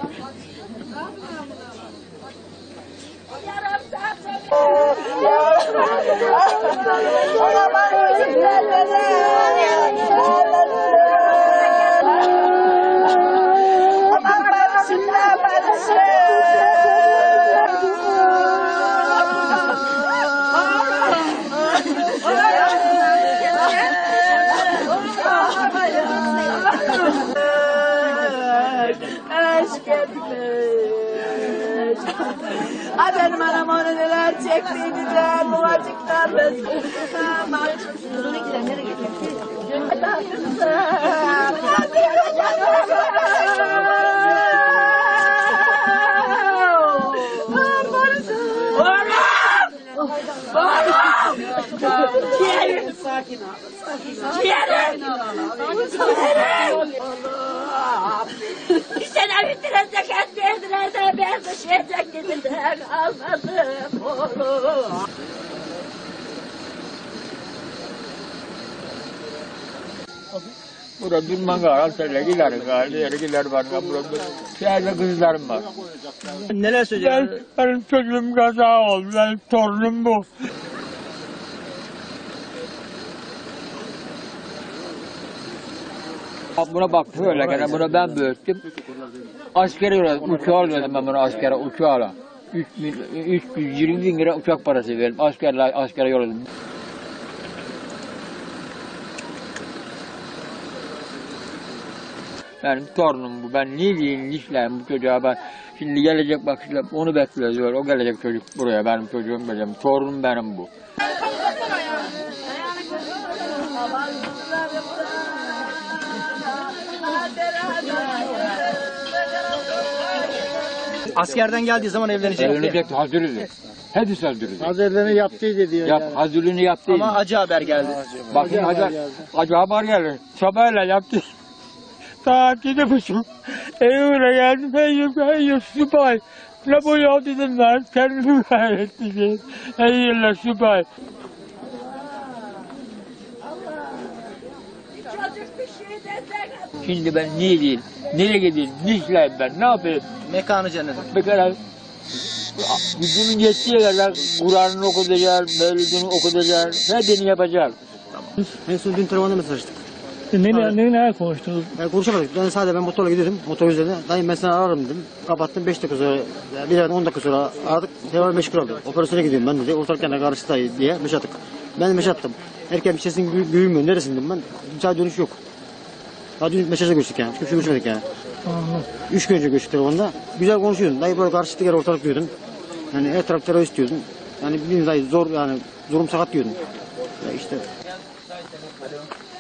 Benim anam onu neler çektiydi de bu acıklarla uzun ikiden nereye getirdi? Sakin ol. Sene bittiren zekat verdiler de ben düşecek dediler almadım oğlum. Burada durman Galatasaray'a gider var. Burada şehirde kızlarım var. Neler söyleyeceksin? Benim çocuğum kaza oldu. Benim torunum bu. Buna bak böyle gene bunu ben büyüttüm. Askere yolladım, uçağa yolladım ben bunu askere, uçağla. 320 bin lira uçak parası verdim, askere yolladım. Benim torunum bu, ben ne diyeyim, ne işleyeyim bu çocuğa ben. Şimdi gelecek bak işte onu bekliyoruz, böyle. O gelecek çocuk buraya, benim çocuğum benim, torunum benim bu. Askerden geldiği zaman evlenecek. Evlenecek, hazırız. Hepsi hazırız. Hazırlığını yaptıydı diyor. Hazırlığını yaptıydı. Ama acı haber geldi. Bakın acı haber geldi. Sabahla yaptı. Saat 7.30. Evine geldim. Hey subay. Ne bu ya dedim ben. Kendimi kaybettim. Hey subay. Şimdi ben ne diyeyim? Nereye gideyim? Ne işleyeyim ben? Ne yapayım? Mekanı cennet. Mesela gücümün yettiği kadar Kur'an'ını okutacağım, Mevlid'ini okutacağım, hepsini yapacağım. En son dün telefonda mesajlaştık. Ne konuştunuz? Konuşamadık. Ben motorla gidiyordum. Motor üzerine. Dayım ben seni ararım dedim. Kapattım 5 dakika sonra, bir yerden 10 dakika sonra aradık. Telefon meşgul oldu. Operasyona gidiyorum ben dedi. Ortalık yana karşı dayı diye mesaj attık. Ben de mesaj attım. Erken bir sesin büyümüyor. Neresin dedim ben. Müsaade dönüş yok. Daha dün mesajla görüştük yani. Hiçbir şey görüşmedik yani. 3 gün önce görüştük telefonda. Güzel konuşuyordun. Dayı böyle karşılıklı yer ortalık diyordun. Yani her taraf terörist diyordun. Yani bildiğin dayı zor yani durum sakat diyordun. Ya işte.